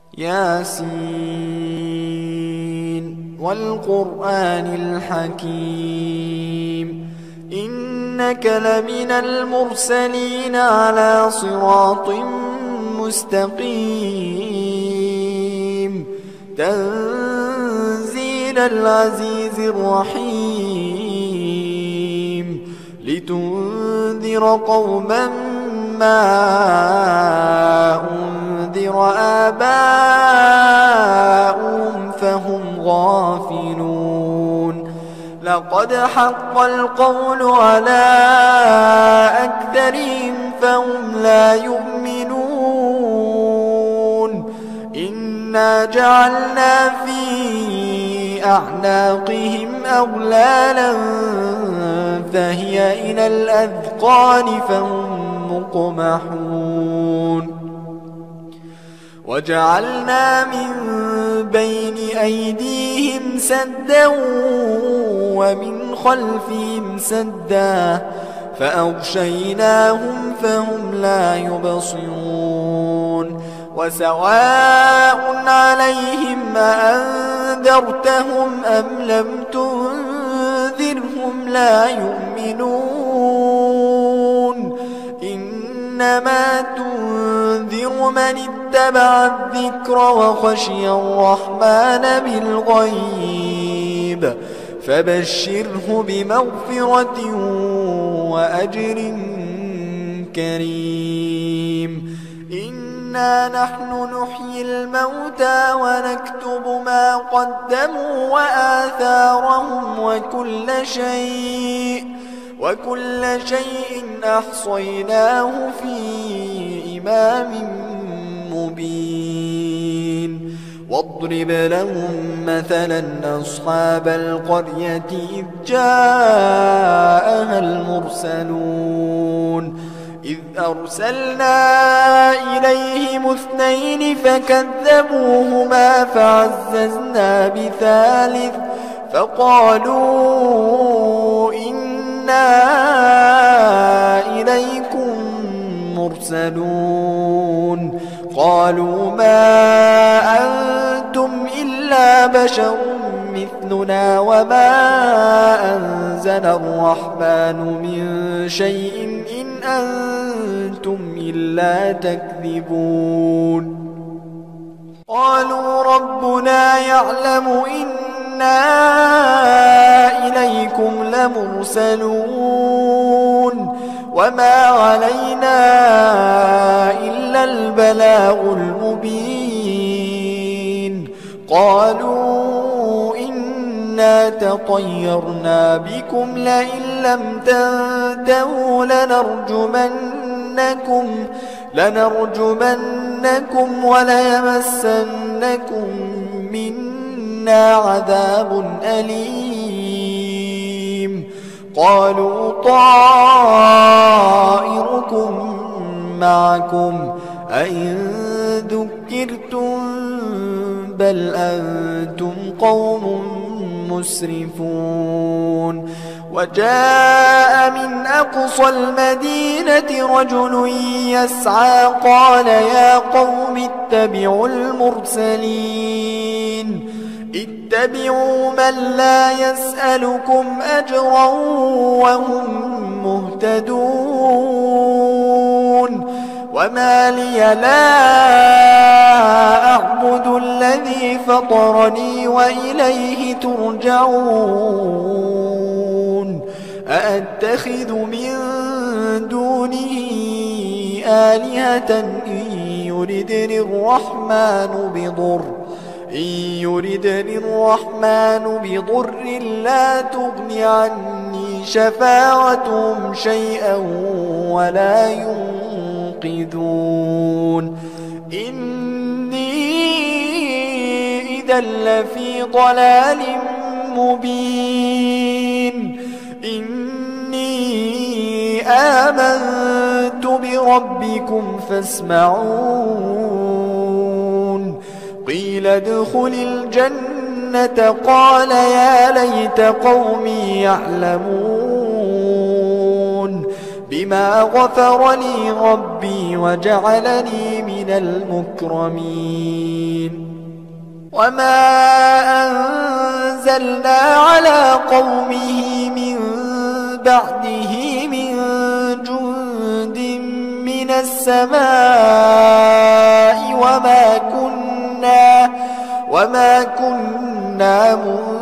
ياسين والقرآن الحكيم إنك لمن المرسلين على صراط مستقيم تنزيل العزيز الرحيم لتنذر قوما ما أنذر آباؤهم فهم غافلون لقد حق القول على أكثرهم فهم لا يؤمنون إنا جعلنا في أعناقهم أغلالا فهي إلى الأذقان فهم مقمحون وجعلنا من بين أيديهم سدا ومن خلفهم سدا فأغشيناهم فهم لا يبصرون وسواء عليهم أأنذرتهم أم لم تنذرهم لا يؤمنون إنما تنذر من اتبع الذكر وخشي الرحمن بالغيب فبشره بمغفرة وأجر كريم إنا نحن نحيي الموتى ونكتب ما قدموا وآثارهم وكل شيء أحصيناه في إمام مبين واضرب لهم مثلا أصحاب القرية إذ جاءها المرسلون إذ أرسلنا إليهم 2 فكذبوهما فعززنا بثالث فقالوا إنا إليكم مرسلون قالوا ما أنتم إلا بشر مثلنا وما أنزل الرحمن من شيء إن أنتم إلا تكذبون قالوا ربنا يعلم إنا إليكم لمرسلون وما علينا إلا البلاغ المبين قالوا إنا تطيرنا بكم لئن لم تنتهوا لنرجمنكم وليمسنكم منا عذاب أليم قالوا طائركم معكم أئن ذكرتم بل أنتم قوم مسرفون وجاء من أقصى المدينة رجل يسعى قال يا قوم اتبعوا من لا يسألكم أجرا وهم مهتدون وما لي لا أعبد الذي فطرني وإليه ترجعون أأتخذ من دونه آلهة إن يردني الرحمن بضر لا تغن عني شفاعتهم شيئا ولا ينقذون إني إذا لفي ضلال مبين إني آمنت بربكم فاسمعون قيل ادخل الجنة قال يا ليت قومي يعلمون بما غفر لي ربي وجعلني من المكرمين وما أنزلنا على قومه من بعده من جند من السماء وما كنا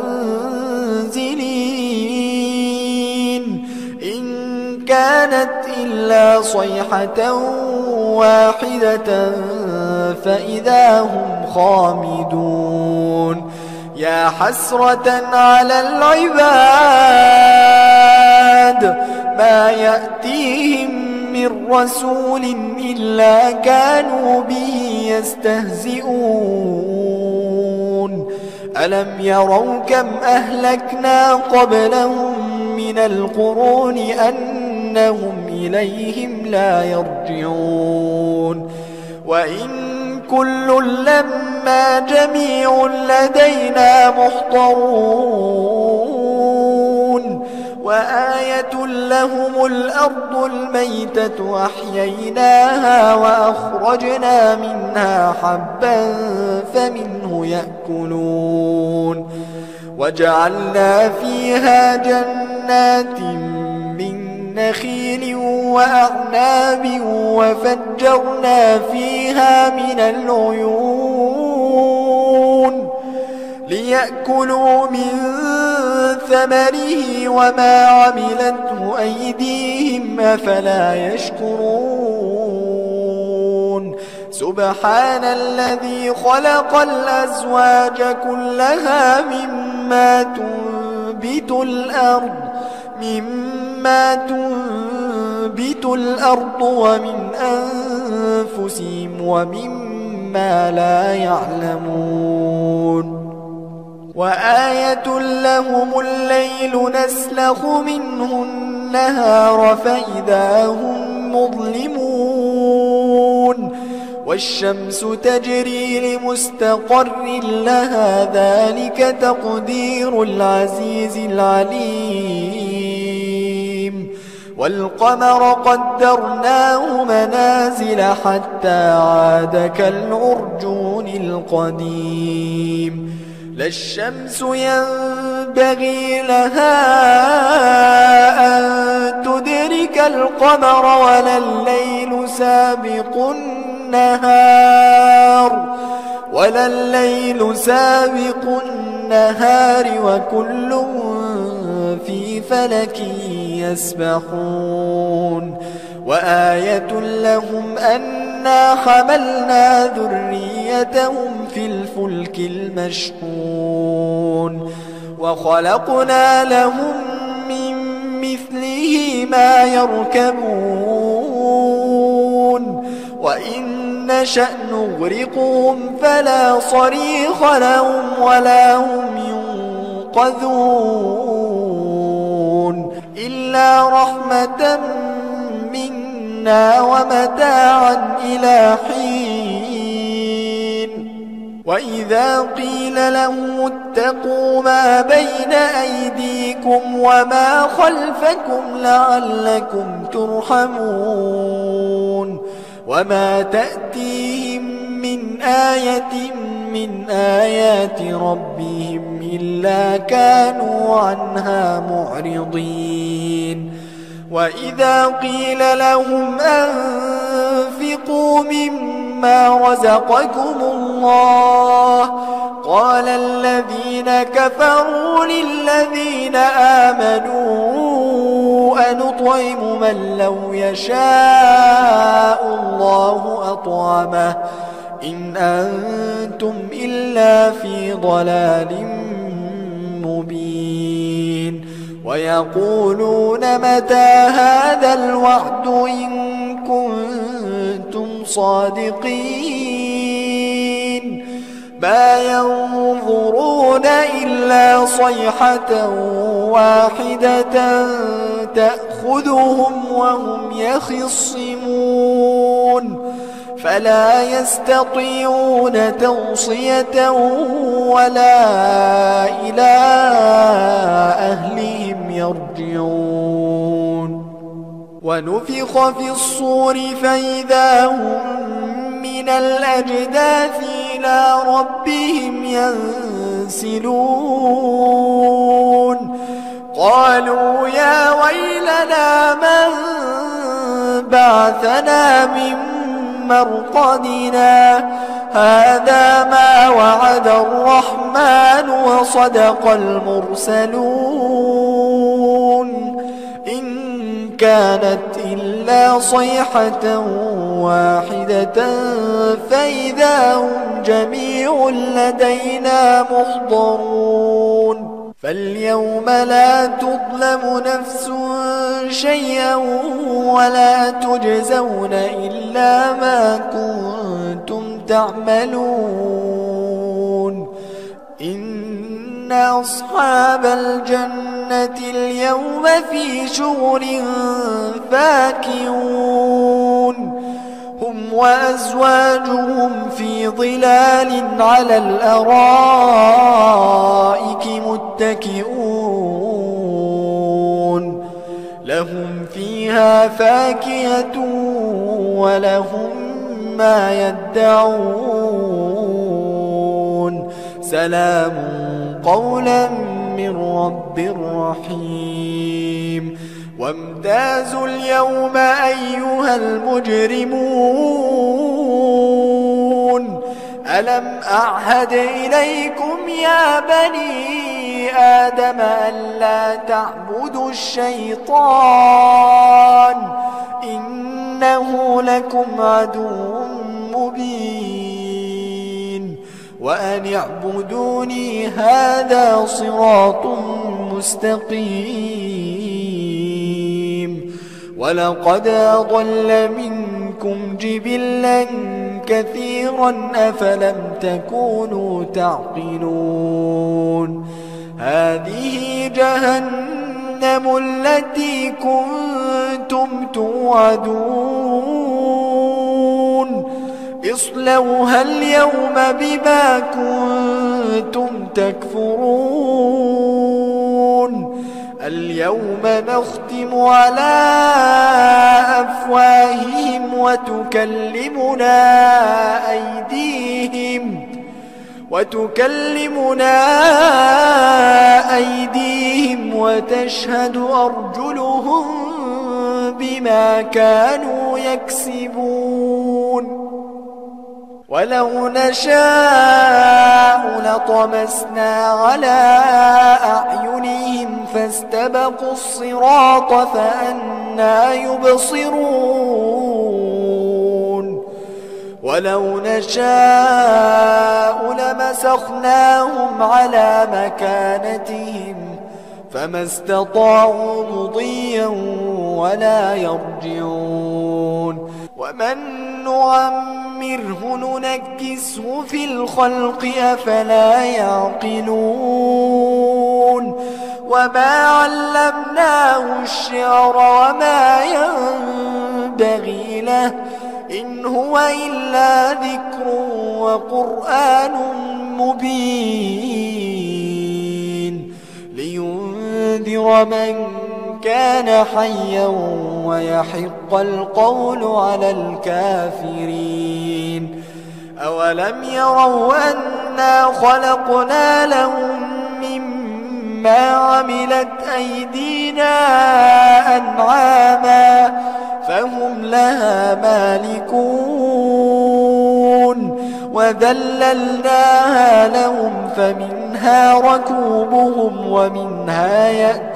منزلين إن كانت إلا صيحة واحدة فإذا هم خامدون يا حسرة على العباد ما يأتيهم من رسول إلا كانوا به يستهزئون ألم يروا كم أهلكنا قبلهم من القرون أنهم إليهم لا يرجعون وإن كل لما جميع لدينا محضرون وآية لهم الأرض الميتة أحييناها وأخرجنا منها حبا فمنه يأكلون وجعلنا فيها جنات من نخيل وأعناب وفجرنا فيها من العيون ليأكلوا من ثمره وما عملته أيديهم أفلا يشكرون سبحان الذي خلق الأزواج كلها مما تنبت الأرض ومن أنفسهم ومما لا يعلمون وآية لهم الليل نسلخ منه النهار فإذا هم مظلمون والشمس تجري لمستقر لها ذلك تقدير العزيز العليم والقمر قدرناه منازل حتى عاد كالعرجون القديم لا الشمس ينبغي لها أن تدرك القمر ولا الليل سابق النهار وكل في فلك يسبحون وآية لهم أنا حملنا ذريتهم في الفلك المشحون وخلقنا لهم من مثله ما يركبون وإن نشأ نغرقهم فلا صريخ لهم ولا هم ينقذون إلا رحمة منا ومتاعا إلى حين وإذا قيل لهم اتقوا ما بين أيديكم وما خلفكم لعلكم ترحمون وما تأتيهم من آية من آيات ربهم إلا كانوا عنها معرضين وإذا قيل لهم أنفقوا مما رزقكم الله قال الذين كفروا للذين آمنوا أنطعم من لو يشاء الله أطعمه إن أنتم إلا في ضلال مبين ويقولون متى هذا الوعد إن كنتم صادقين ما ينظرون إلا صيحة واحدة تأخذهم وهم يخصمون فلا يستطيعون توصية ولا إلى أهلهم يرجعون ونفخ في الصور فإذا هم من الأجداث إلى ربهم ينسلون قالوا يا ويلنا من بعثنا من مرقدنا هذا ما وعد الرحمن وصدق المرسلون إن كانت إلا صيحة واحدة فإذا هم جميع لدينا محضرون فاليوم لا تظلم نفس شيئا ولا تجزون إلا ما كنتم تعملون إن أصحاب الجنة اليوم في شغل فاكهون هم وأزواجهم في ظلال على الأرائك متكئون لهم فيها فاكهة ولهم ما يدعون سلام قولا من رب رحيم وامتازوا اليوم أيها المجرمون ألم أعهد إليكم يا بني آدم ألا تعبدوا الشيطان إنه لكم عدو مبين وأن اعبدوني هذا صراط مستقيم ولقد أضل منكم جبلا كثيرا أفلم تكونوا تعقلون هذه جهنم التي كنتم توعدون اصلوها اليوم بما كنتم تكفرون اليوم نختم على أفواههم وتكلمنا أيديهم وتشهد أرجلهم بما كانوا يكسبون ولو نشاء لطمسنا على أعينهم فاستبقوا الصراط فأنى يبصرون ولو نشاء لمسخناهم على مكانتهم فما استطاعوا مضيا ولا يرجعون ومن نعمره ننكسه في الخلق أفلا يعقلون وما علمناه الشعر وما ينبغي له إن هو إلا ذكر وقرآن مبين لينذر من كان حيا ويحق القول على الكافرين أولم يروا أنا خلقنا لهم مما عملت أيدينا أنعاما فهم لها مالكون وذللناها لهم فمنها ركوبهم ومنها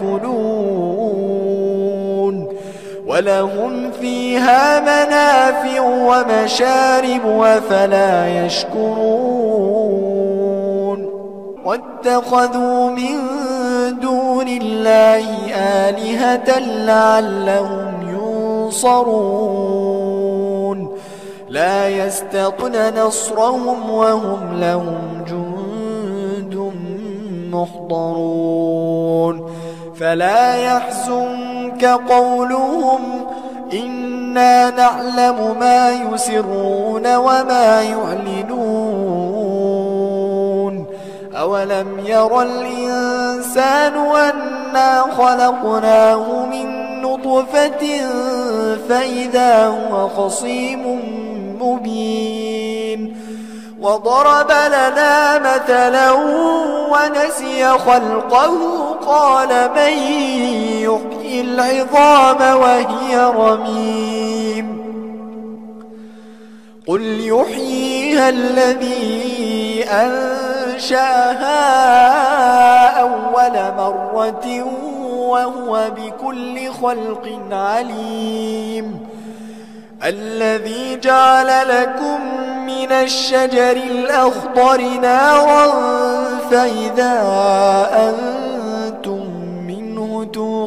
يأكلون ولهم فيها منافع ومشارب وفلا يشكرون واتخذوا من دون الله آلهة لعلهم ينصرون لا يستطيعون نصرهم وهم لهم جند محضرون فلا يحزنك قولهم إنا نعلم ما يسرون وما يعلنون أولم ير الإنسان أنا خلقناه من نطفة نطفة فإذا هو خصيم مبين وضرب لنا مثلا ونسي خلقه قال من يحيي العظام وهي رميم قل يحييها الذي أنشأها أول مرة وهو بكل خلق عليم الذي جعل لكم من الشجر الأخضر نارا فإذا أنتم منه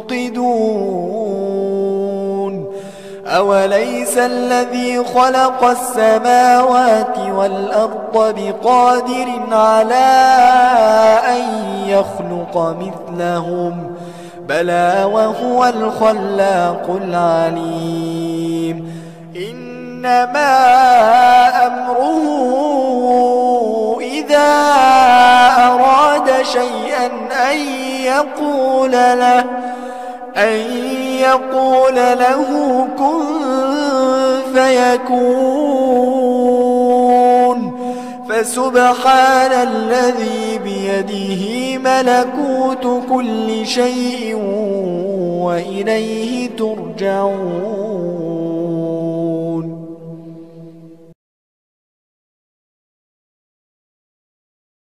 توقدون أوليس الذي خلق السماوات والأرض بقادر على أن يخلق مثلهم بلى وهو الخلاق العليم إنما أمره إذا أراد شيئا أن يقول له كن فيكون فسبحان الذي بيده ملكوت كل شيء وإليه ترجعون